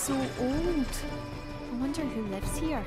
so old. I wonder who lives here.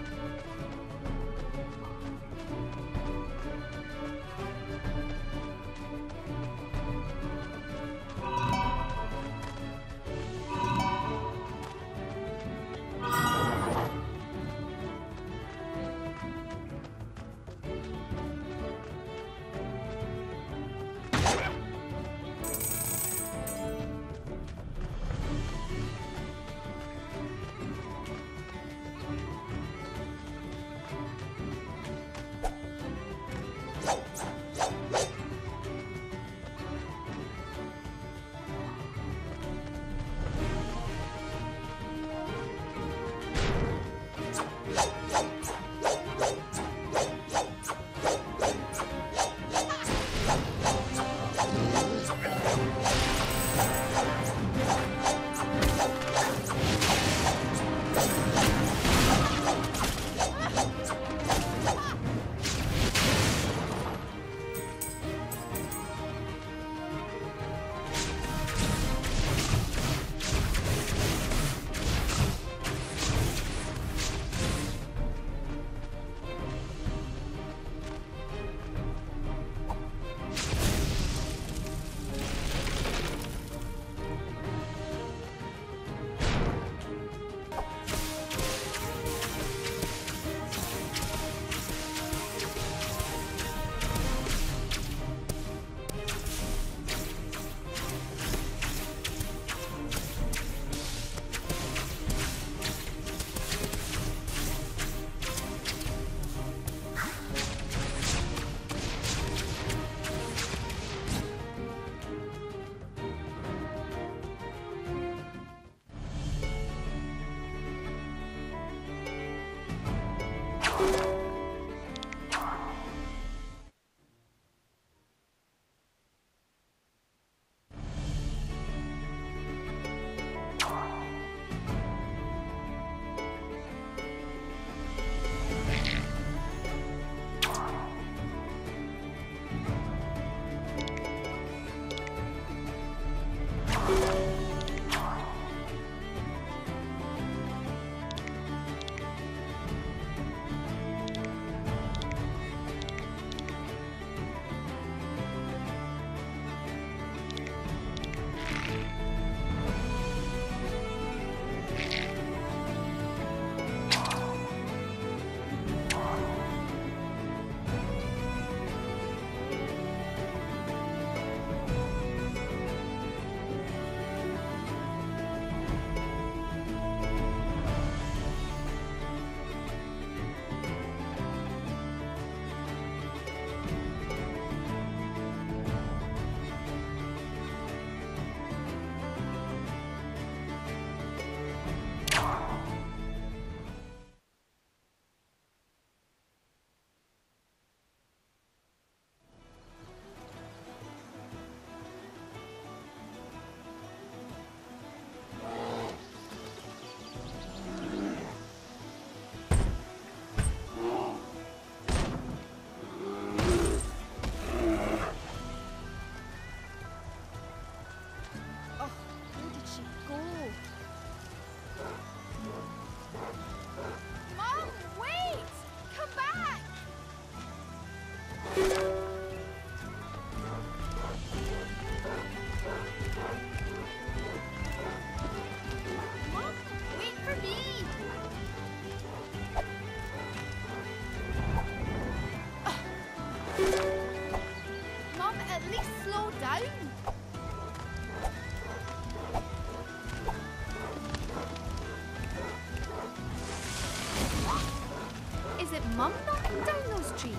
Is it Mum knocking down those trees?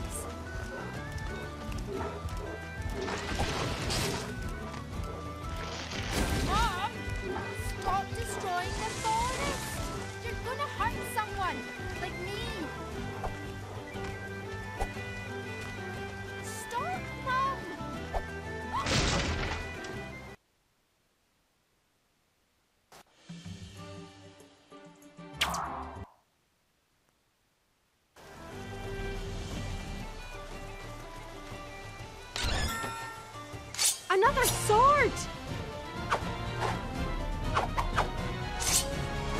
Mom! Stop destroying the forest! You're gonna hurt someone, like me! Stop, Mom! Another sword!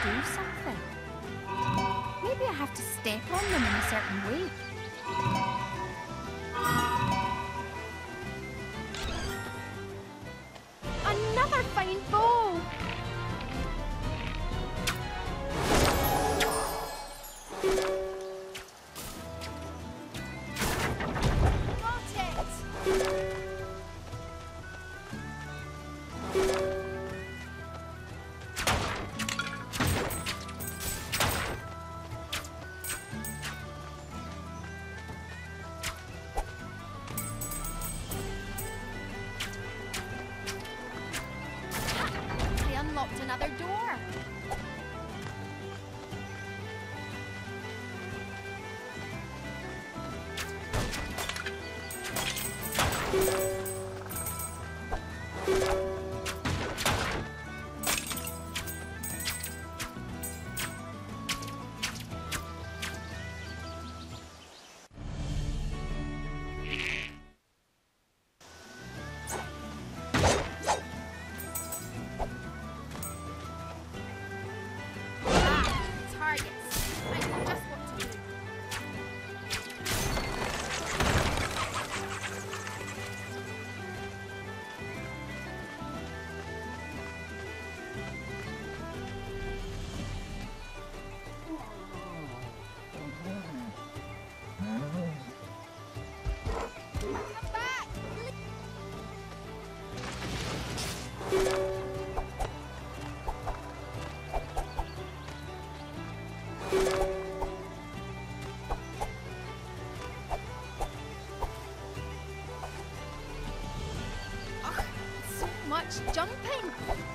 do something. Maybe I have to step on them in a certain way. Another fine bow! Got it! They unlocked another door. Targets. I know just what to do. Come back! Ugh, so much jumping!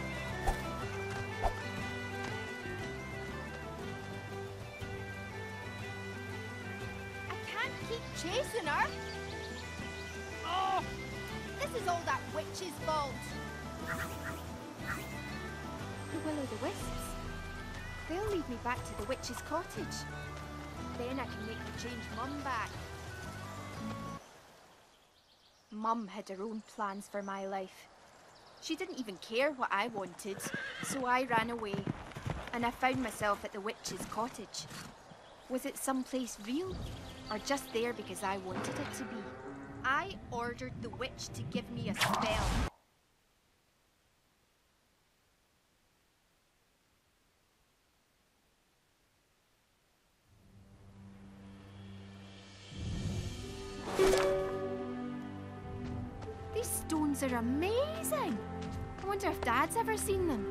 I can't keep chasing her! Oh! This is all that witch's fault! The will-o'-the-wisps. They'll lead me back to the witch's cottage. Then I can make her change Mum back. Mum had her own plans for my life. She didn't even care what I wanted, so I ran away. And I found myself at the witch's cottage. Was it someplace real? Or just there because I wanted it to be? I ordered the witch to give me a spell. These stones are amazing! I wonder if Dad's ever seen them.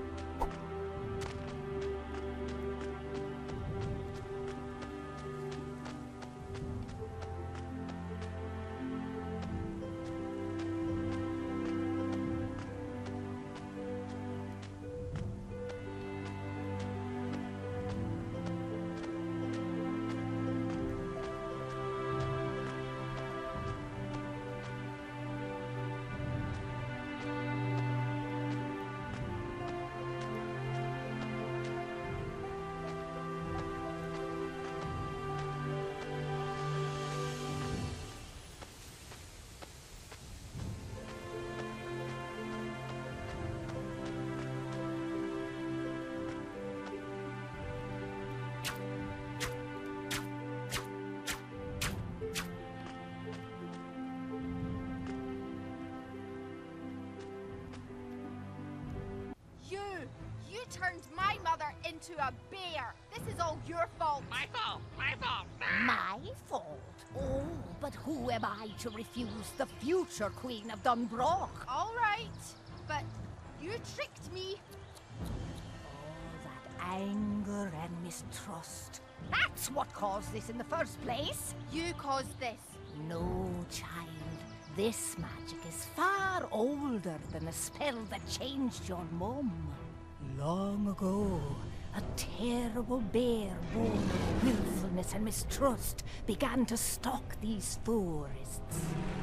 You turned my mother into a bear. This is all your fault. My fault! My fault! My fault? Oh, but who am I to refuse the future Queen of Dunbroch? All right, but you tricked me. All that anger and mistrust. That's what caused this in the first place. You caused this. No, child. This magic is far older than the spell that changed your mum. Long ago, a terrible bear born of willfulness and mistrust began to stalk these forests.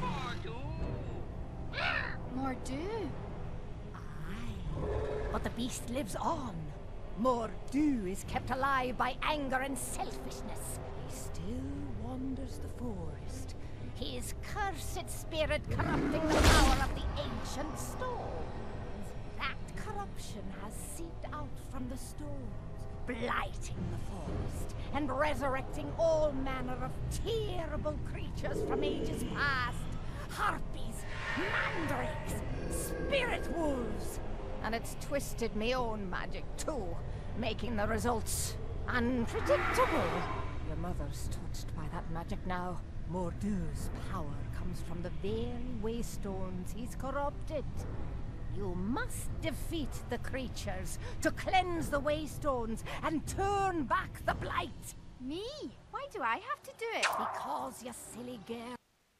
Mor'du. Aye, but the beast lives on. Mor'du is kept alive by anger and selfishness. He still wanders the forest, his cursed spirit corrupting the power of the ancient stones. That corruption has seeped out from the stones, blighting the forest and resurrecting all manner of terrible creatures from ages past. Harpies, mandrakes, spirit wolves. And it's twisted me own magic too, making the results unpredictable. Your mother's touched by that magic now. Mordu's power comes from the very waystones he's corrupted. You must defeat the creatures to cleanse the waystones and turn back the blight. Me? Why do I have to do it? Because, you silly girl.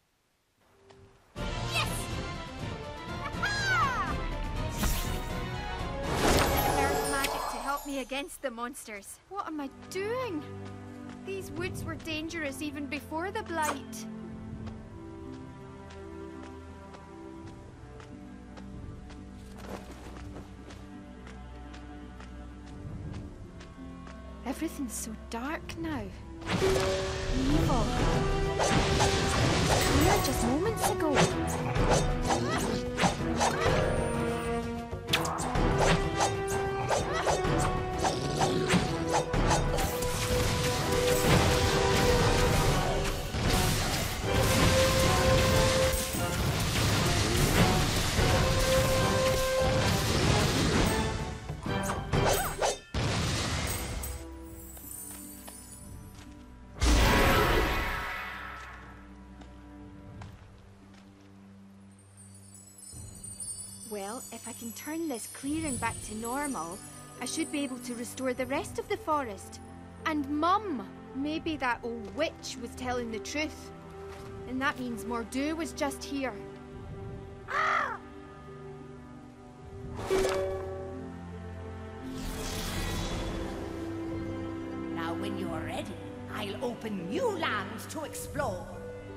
Yes! Aha! Earth magic to help me against the monsters. What am I doing? These woods were dangerous even before the blight. Everything's so dark now. Evil. Here just moments ago. Well, if I can turn this clearing back to normal, I should be able to restore the rest of the forest. And Mum! Maybe that old witch was telling the truth. And that means Mordu was just here. Ah! Now when you're ready, I'll open new lands to explore.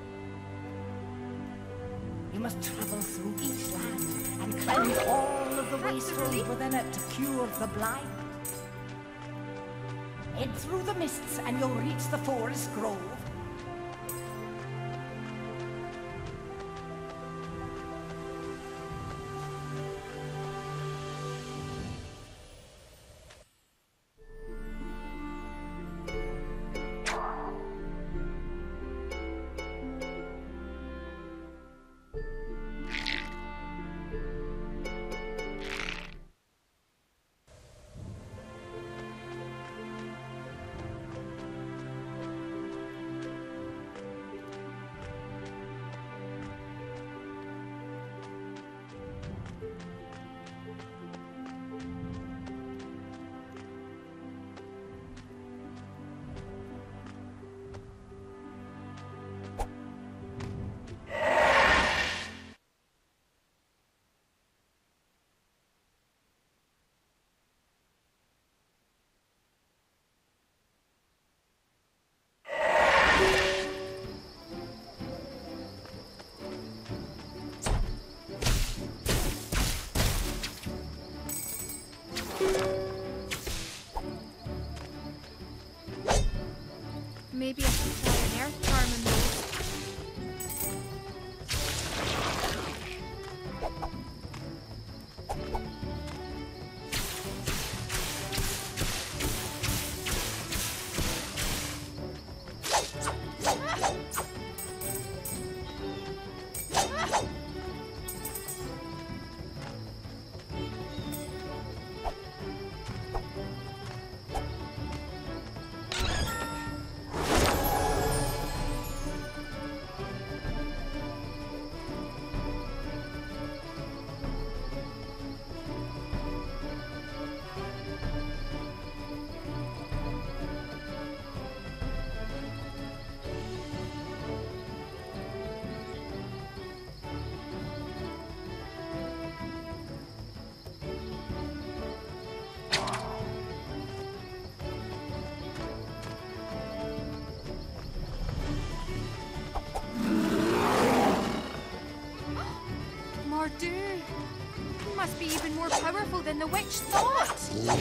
You must travel through each land and cleanse all of the wasteland within it to cure the blight. Head through the mists and you'll reach the forest grove. Maybe I should try an earth charm in those. Mordu! He must be even more powerful than the witch thought!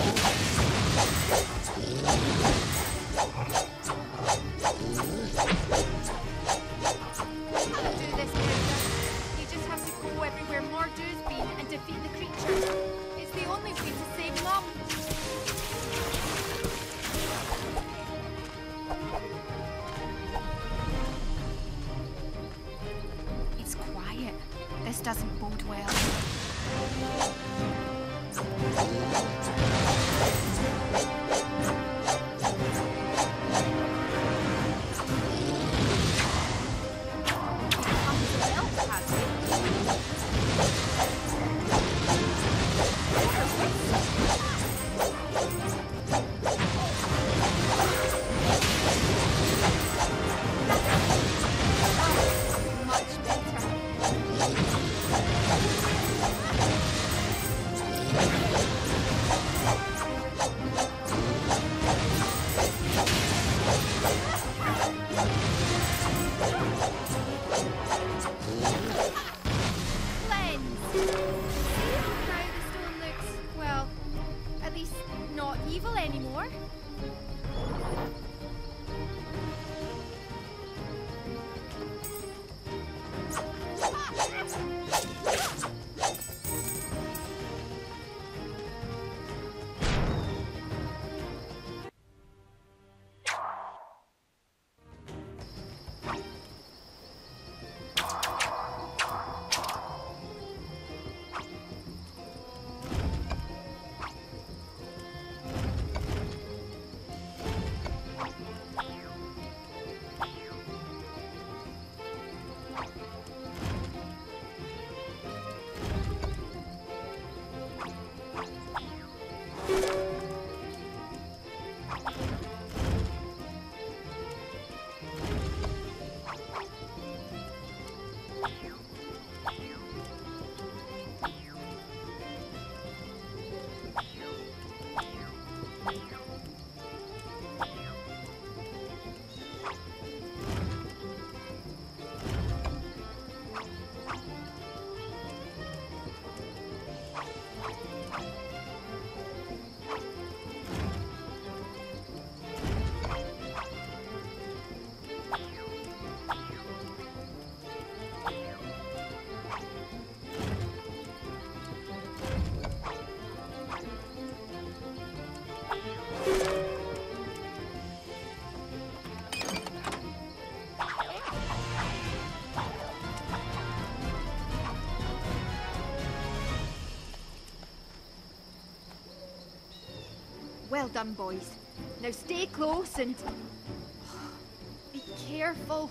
I'll do this, Erica. You just have to go everywhere Mordu's been and defeat the creatures. It's the only way to save Mum. doesn't bode well. Anymore? Well done, boys. Now stay close and... be careful.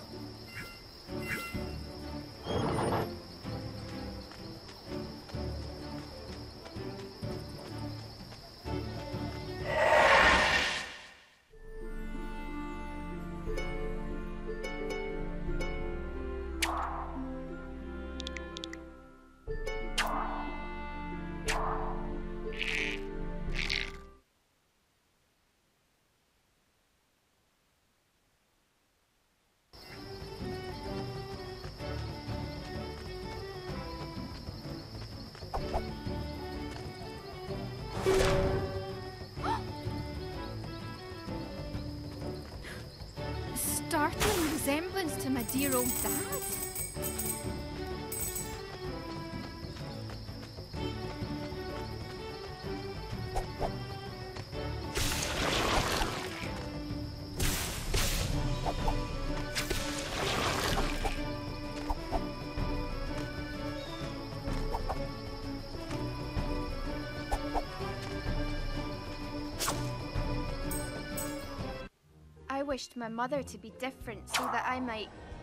Startling resemblance to my dear old dad. I wished my mother to be different so that I might